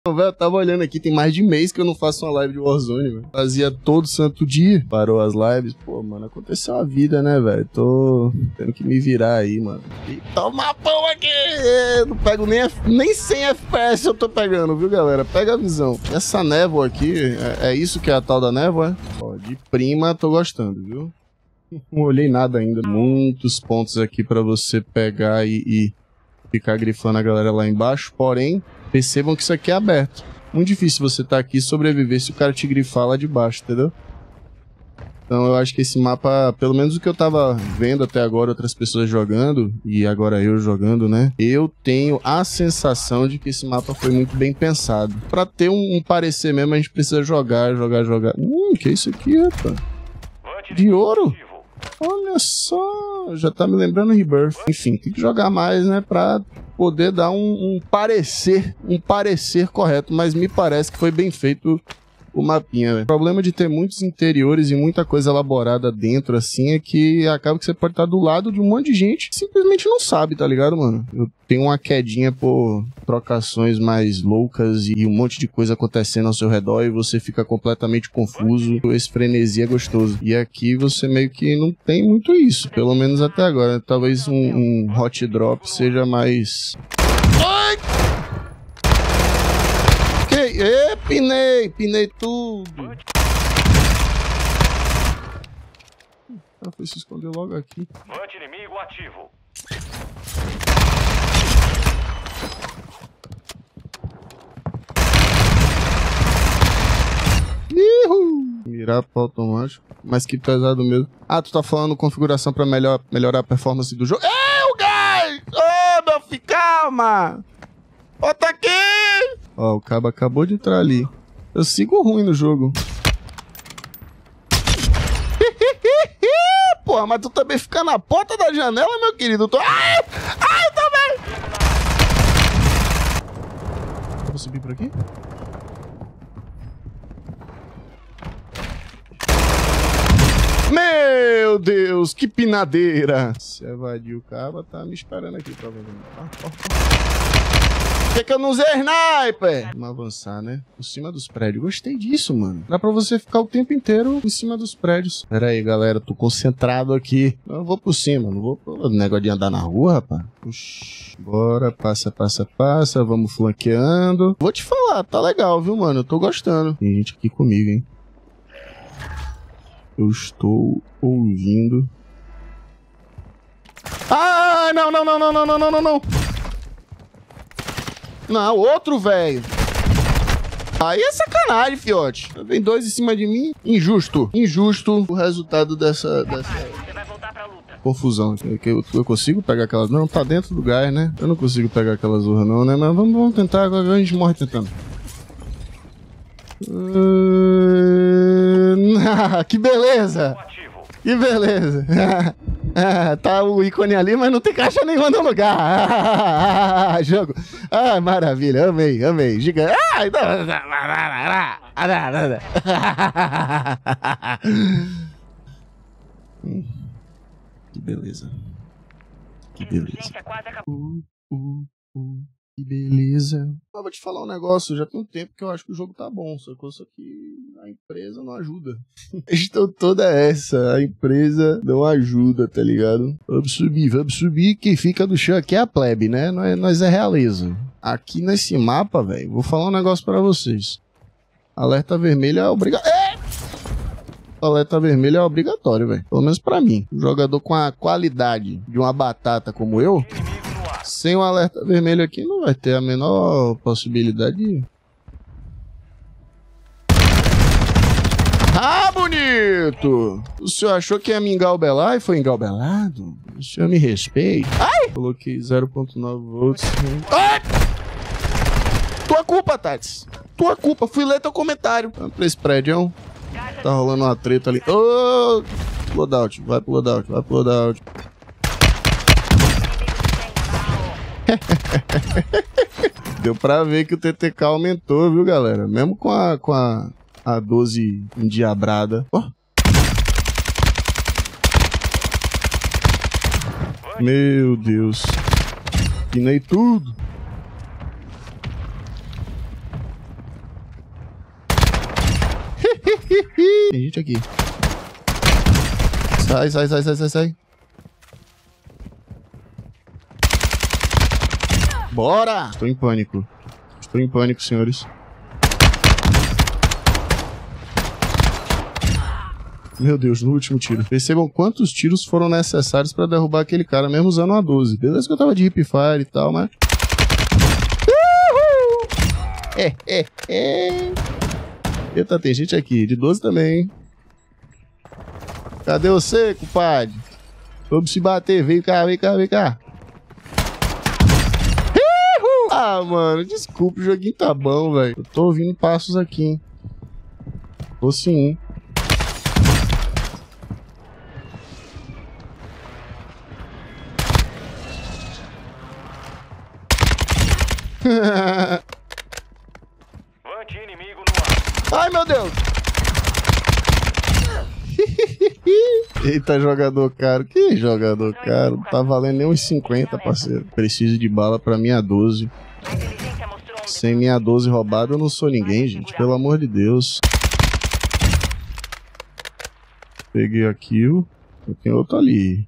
Velho, eu tava olhando aqui, tem mais de mês que eu não faço uma live de Warzone, velho. Fazia todo santo dia, parou as lives. Pô, mano, aconteceu a vida, né, velho? Tô tendo que me virar aí, mano. E toma pão aqui! Eu não pego nem 100 FPS eu tô pegando, viu, galera? Pega a visão. Essa névoa aqui, é isso que é a tal da névoa? Ó, de prima, tô gostando, viu? Não olhei nada ainda. Muitos pontos aqui pra você pegar e ficar grifando a galera lá embaixo, porém... Percebam que isso aqui é aberto. Muito difícil você estar aqui e sobreviver se o cara te grifar lá de baixo, entendeu? Então eu acho que esse mapa, pelo menos o que eu tava vendo até agora, outras pessoas jogando, e agora eu jogando, né? Eu tenho a sensação de que esse mapa foi muito bem pensado. Pra ter um parecer mesmo, a gente precisa jogar. Que é isso aqui, rapaz? De ouro? Olha só, já tá me lembrando Rebirth. Enfim, tem que jogar mais, né, pra poder dar um parecer correto, mas me parece que foi bem feito o mapinha, velho. O problema de ter muitos interiores e muita coisa elaborada dentro, assim, é que acaba que você pode estar do lado de um monte de gente que simplesmente não sabe, tá ligado, mano? Eu tenho uma quedinha por trocações mais loucas e um monte de coisa acontecendo ao seu redor e você fica completamente confuso. Esse frenesi é gostoso. E aqui você meio que não tem muito isso, pelo menos até agora. Talvez um hot drop seja mais... Ai! Pinei tudo. Foi se esconder logo aqui. Anti-inimigo ativo. Mirar para automático. Mas que pesado mesmo. Ah, tu tá falando configuração pra melhorar a performance do jogo. O gás! Ô, meu filho, calma! Bota aqui! Ó, o cabo acabou de entrar ali. Eu sigo ruim no jogo. Porra, mas tu também fica na porta da janela, meu querido. Ai, também! Vou subir por aqui? Meu Deus, que pinadeira! Se evadiu o cabo, tá me esperando aqui, provavelmente. Por que eu não usei sniper? Vamos avançar, né? Por cima dos prédios. Gostei disso, mano. Dá pra você ficar o tempo inteiro em cima dos prédios. Pera aí, galera. Tô concentrado aqui. Eu vou por cima. Não vou pro negócio de andar na rua, rapaz. Puxa. Bora. Passa. Vamos flanqueando. Vou te falar. Tá legal, viu, mano? Eu tô gostando. Tem gente aqui comigo, hein? Eu estou ouvindo. Ah, não. Não, outro, velho. Aí é sacanagem, fiote. Vem dois em cima de mim. Injusto o resultado dessa confusão. Eu consigo pegar aquelas... Não, tá dentro do gás, né? Eu não consigo pegar aquelas urras não, né? Mas vamos tentar, agora a gente morre tentando. Que beleza! Que beleza! Tá o ícone ali, mas não tem caixa nenhuma no lugar. Jogo. Maravilha. Amei. Gigante. Que beleza. Que beleza. Vou te falar um negócio, já tem um tempo que eu acho que o jogo tá bom, só que a empresa não ajuda. A gestão toda é essa, a empresa não ajuda, tá ligado? Vamos subir, quem fica do chão aqui é a plebe, né? Nós é realeza. Aqui nesse mapa, velho, vou falar um negócio pra vocês. Alerta vermelho é obrigatório. Alerta vermelho é obrigatório, velho. Pelo menos pra mim. Um jogador com a qualidade de uma batata como eu... Sem o alerta vermelho aqui, não vai ter a menor possibilidade de... Bonito! O senhor achou que ia me engalbelar e foi engalbelado? O senhor me respeita. Ai! Coloquei 0.9 volts. Ai! Tua culpa, Tats. Tua culpa. Fui ler teu comentário. Vamos pra esse prédio. Tá rolando uma treta ali. Loadout. Vai pro loadout. Deu pra ver que o TTK aumentou, viu, galera? Mesmo com a 12 endiabrada. Meu Deus. Pinei tudo. Tem gente aqui. Sai, sai, sai, sai, sai, sai. Bora! Estou em pânico. Estou em pânico, senhores. Meu Deus, no último tiro. Percebam quantos tiros foram necessários pra derrubar aquele cara, mesmo usando uma 12. Beleza que eu tava de hip fire e tal, mas... Eita, tem gente aqui. De 12 também, hein? Cadê você, compadre? Vamos se bater. Vem cá, vem cá, vem cá. Ah, mano, desculpa, o joguinho tá bom, velho. Eu tô ouvindo passos aqui, hein? Tô sim. Ai, meu Deus! Eita, jogador caro. Que jogador caro? Não tá valendo nem uns 50, parceiro. Preciso de bala pra minha 12. Sem minha 12 roubada, eu não sou ninguém, gente. Pelo amor de Deus. Peguei a kill. Tem outro ali.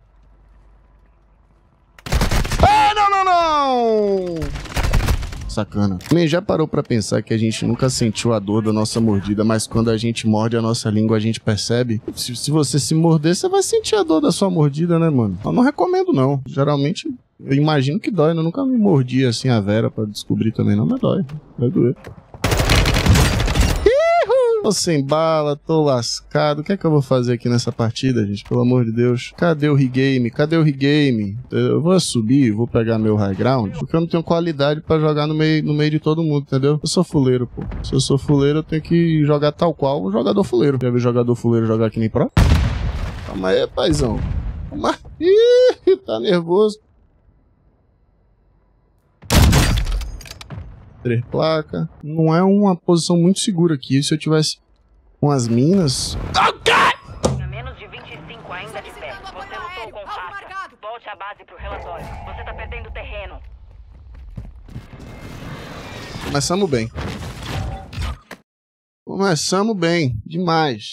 Ah, não, não, não! Sacana. Nem já parou pra pensar que a gente nunca sentiu a dor da nossa mordida, mas quando a gente morde a nossa língua, a gente percebe? Se você se morder, você vai sentir a dor da sua mordida, né, mano? Eu não recomendo, não. Geralmente, eu imagino que dói, né? Eu nunca me mordi assim a Vera pra descobrir também, não, mas dói. Vai doer. Tô sem bala, tô lascado. O que é que eu vou fazer aqui nessa partida, gente? Pelo amor de Deus. Cadê o regame? Cadê o regame? Eu vou subir, vou pegar meu high ground, porque eu não tenho qualidade pra jogar no meio de todo mundo, entendeu? Eu sou fuleiro, pô. Se eu sou fuleiro, eu tenho que jogar tal qual o jogador fuleiro. Já viu jogador fuleiro jogar que nem pro? Calma aí, paizão. Calma aí. Tá nervoso. 3 placas. Não é uma posição muito segura aqui. Se eu tivesse umas minas... A menos de 25 ainda de pé. Você lutou com raça. Volte à base pro relatório. Você tá perdendo terreno. Começamos bem. Começamos bem. Demais.